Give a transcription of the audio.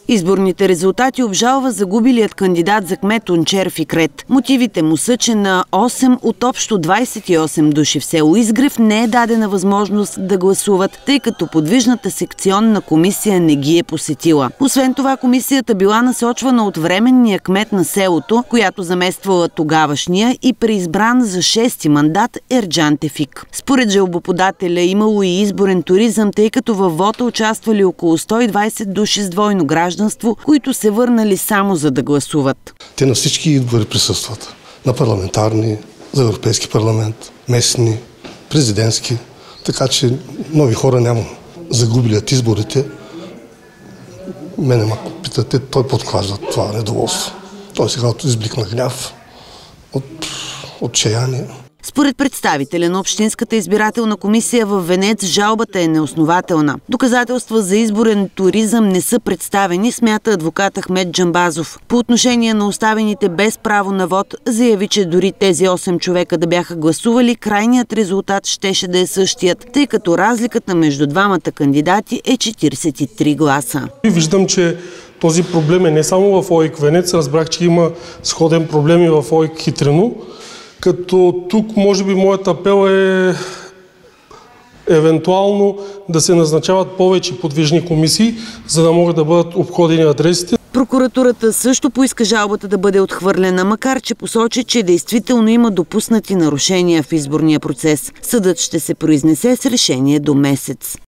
Изборните резултати обжалва загубилият кандидат за кмет Тунчер Фикрет. Мотивите му са, че на 8 от общо 28 души в село Изгрев не е дадена възможност да гласуват, тъй като подвижната секционна комисия не ги е посетила. Освен това, комисията била насочвана от временния кмет на селото, която замествала тогавашния и преизбран за 6-ти мандат Ерджан Тефик. Според жалбоподателя имало и изборен туризъм, тъй като във вота участвали около 120 души с двойно гражданство, които се върнали само за да гласуват. Те на всички избори присъстват. На парламентарни, за Европейски парламент, местни, президентски. Така че нови хора няма. Загубилият изборите, мене ме питате, той подклажда това недоволство. Той сега избликна гняв, отчаяние. Според представителя на Общинската избирателна комисия в Венец, жалбата е неоснователна. Доказателства за изборен туризъм не са представени, смята адвокат Ахмед Джамбазов. По отношение на оставените без право на вод, заяви, че дори тези 8 човека да бяха гласували, крайният резултат щеше да е същият, тъй като разликата между двамата кандидати е 43 гласа. Виждам, че този проблем е не само в ОИК Венец, разбрах, че има сходен проблем и в ОИК Хитрино. Като тук, може би, моят апел е евентуално да се назначават повече подвижни комисии, за да могат да бъдат обходени адресите. Прокуратурата също поиска жалбата да бъде отхвърлена, макар че посочи, че действително има допуснати нарушения в изборния процес. Съдът ще се произнесе с решение до месец.